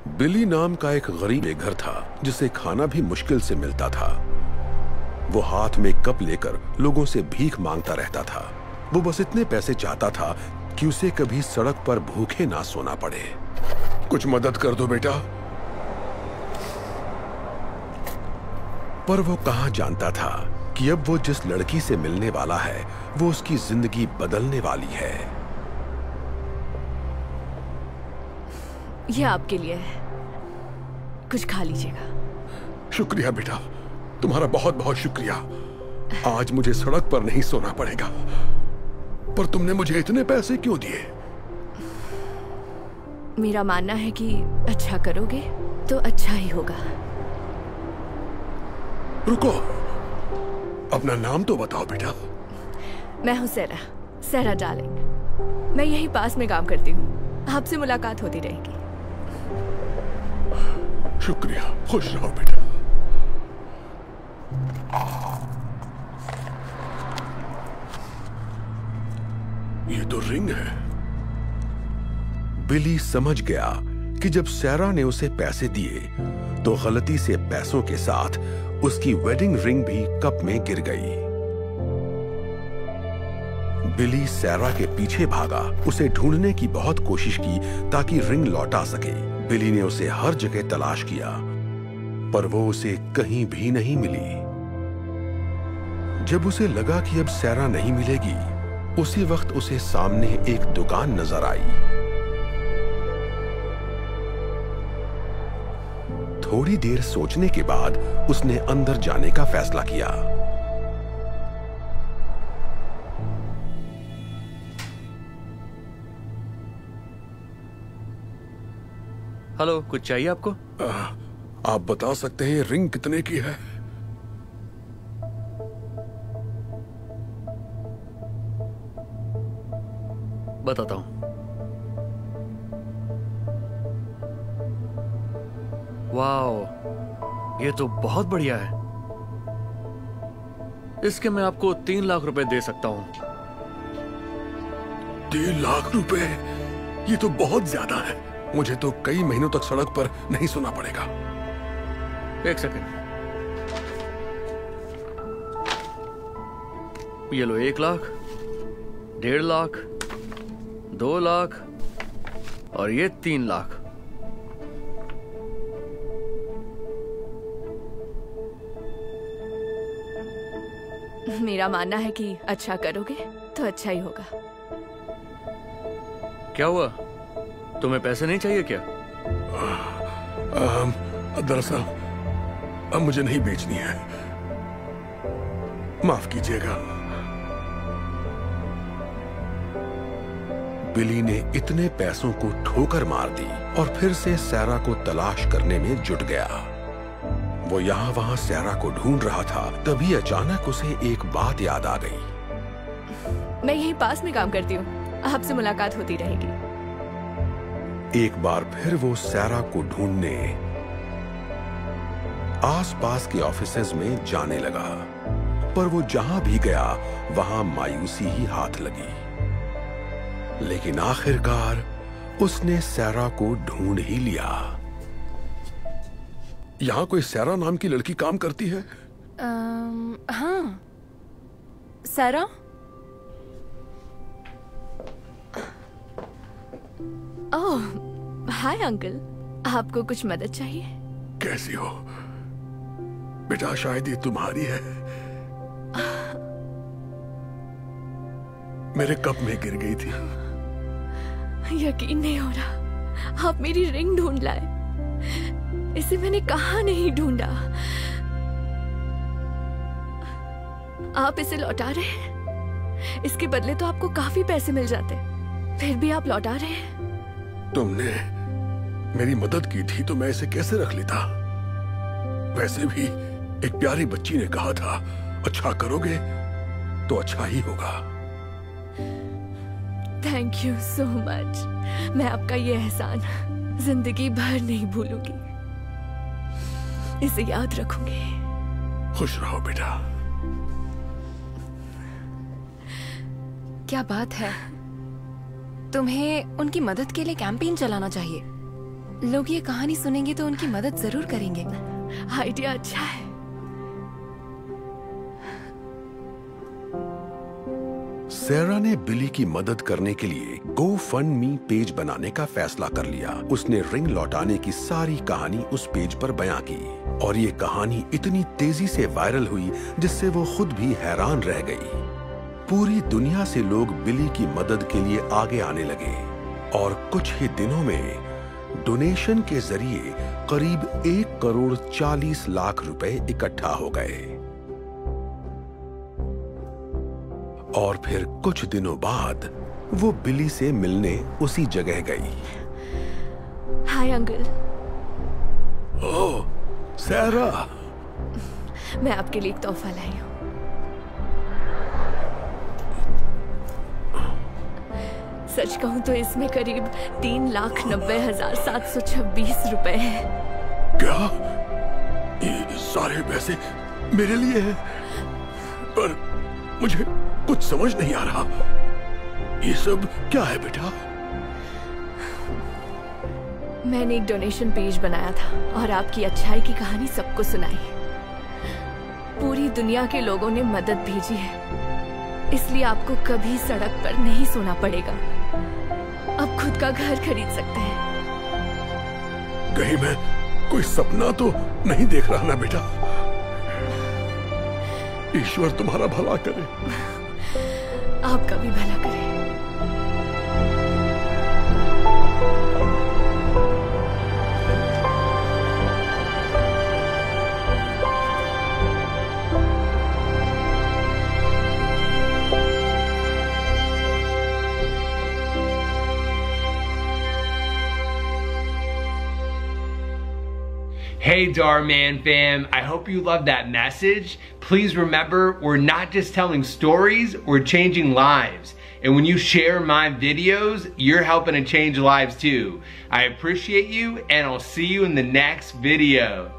बिली नाम का एक गरीब बेघर था जिसे खाना भी मुश्किल से मिलता था। वो हाथ में कप लेकर लोगों से भीख मांगता रहता था। वो बस इतने पैसे चाहता था कि उसे कभी सड़क पर भूखे ना सोना पड़े। कुछ मदद कर दो बेटा। पर वो कहां जानता था कि अब वो जिस लड़की से मिलने वाला है वो उसकी जिंदगी बदलने वाली है। ये आपके लिए है, कुछ खा लीजिएगा। शुक्रिया बेटा, तुम्हारा बहुत बहुत शुक्रिया। आज मुझे सड़क पर नहीं सोना पड़ेगा। पर तुमने मुझे इतने पैसे क्यों दिए? मेरा मानना है कि अच्छा करोगे तो अच्छा ही होगा। रुको, अपना नाम तो बताओ बेटा। मैं हूँ सेरा, सेरा डार्लिंग। मैं यहीं पास में काम करती हूँ, आपसे मुलाकात होती रहेगी। शुक्रिया, खुश रहो बेटा। ये तो रिंग है। बिली समझ गया कि जब सेरा ने उसे पैसे दिए तो गलती से पैसों के साथ उसकी वेडिंग रिंग भी कप में गिर गई। बिली सेरा के पीछे भागा, उसे ढूंढने की बहुत कोशिश की ताकि रिंग लौटा सके। बिली ने उसे हर जगह तलाश किया पर वो उसे कहीं भी नहीं मिली। जब उसे लगा कि अब सेरा नहीं मिलेगी, उसी वक्त उसे सामने एक दुकान नजर आई। थोड़ी देर सोचने के बाद उसने अंदर जाने का फैसला किया। हेलो, कुछ चाहिए आपको? आप बता सकते हैं रिंग कितने की है? बताता हूं। वाओ, ये तो बहुत बढ़िया है। इसके मैं आपको 3 लाख रुपए दे सकता हूं। 3 लाख रुपए? ये तो बहुत ज्यादा है। मुझे तो कई महीनों तक सड़क पर नहीं सोना पड़ेगा। एक सेकंड, ये लो 1 लाख, 1.5 लाख, 2 लाख और ये 3 लाख। मेरा मानना है कि अच्छा करोगे तो अच्छा ही होगा। क्या हुआ, तुम्हें पैसे नहीं चाहिए क्या? दरअसल अब मुझे नहीं बेचनी है, माफ कीजिएगा। बिली ने इतने पैसों को ठोकर मार दी और फिर से सेरा को तलाश करने में जुट गया। वो यहाँ वहां सेरा को ढूंढ रहा था, तभी अचानक उसे एक बात याद आ गई। मैं यहीं पास में काम करती हूँ, आपसे मुलाकात होती रहेगी। एक बार फिर वो सेरा को ढूंढने आसपास के ऑफिसेज में जाने लगा, पर वो जहां भी गया वहां मायूसी ही हाथ लगी। लेकिन आखिरकार उसने सेरा को ढूंढ ही लिया। यहां कोई सेरा नाम की लड़की काम करती है? हाँ, सेरा। ओह, हाय अंकल, आपको कुछ मदद चाहिए? कैसी हो बेटा? शायद ये तुम्हारी है। मेरे कप में गिर गई थी। यकीन नहीं हो रहा, आप मेरी रिंग ढूंढ लाए। इसे मैंने कहाँ नहीं ढूंढा। आप इसे लौटा रहे हैं? इसके बदले तो आपको काफी पैसे मिल जाते, फिर भी आप लौटा रहे हैं। तुमने मेरी मदद की थी तो मैं इसे कैसे रख लेता? वैसे भी एक प्यारी बच्ची ने कहा था, अच्छा करोगे तो अच्छा ही होगा। Thank you so much. मैं आपका ये एहसान जिंदगी भर नहीं भूलूंगी, इसे याद रखूंगी। खुश रहो बेटा। क्या बात है, तुम्हें उनकी मदद के लिए कैंपेन चलाना चाहिए। लोग ये कहानी सुनेंगे तो उनकी मदद जरूर करेंगे। आइडिया अच्छा है। सैरा ने बिली की मदद करने के लिए GoFundMe पेज बनाने का फैसला कर लिया। उसने रिंग लौटाने की सारी कहानी उस पेज पर बयां की और ये कहानी इतनी तेजी से वायरल हुई जिससे वो खुद भी हैरान रह गई। पूरी दुनिया से लोग बिली की मदद के लिए आगे आने लगे और कुछ ही दिनों में डोनेशन के जरिए करीब 1,40,00,000 रुपए इकट्ठा हो गए। और फिर कुछ दिनों बाद वो बिली से मिलने उसी जगह गई। Hi uncle. ओह सैरा, मैं आपके लिए एक तोहफा लाई हूँ। सच कहूँ तो इसमें करीब 3,90,726 रुपए है। क्या ये सारे पैसे मेरे लिए हैं? पर मुझे कुछ समझ नहीं आ रहा। ये सब क्या है बेटा? मैंने एक डोनेशन पेज बनाया था और आपकी अच्छाई की कहानी सबको सुनाई। पूरी दुनिया के लोगों ने मदद भेजी है, इसलिए आपको कभी सड़क पर नहीं सोना पड़ेगा। अब खुद का घर खरीद सकते हैं। कहीं मैं कोई सपना तो नहीं देख रहा ना बेटा? ईश्वर तुम्हारा भला करे। आपका भी भला करे। Hey Dhar Mann fam, I hope you loved that message. Please remember, we're not just telling stories, we're changing lives. And when you share my videos, you're helping to change lives too. I appreciate you, and I'll see you in the next video.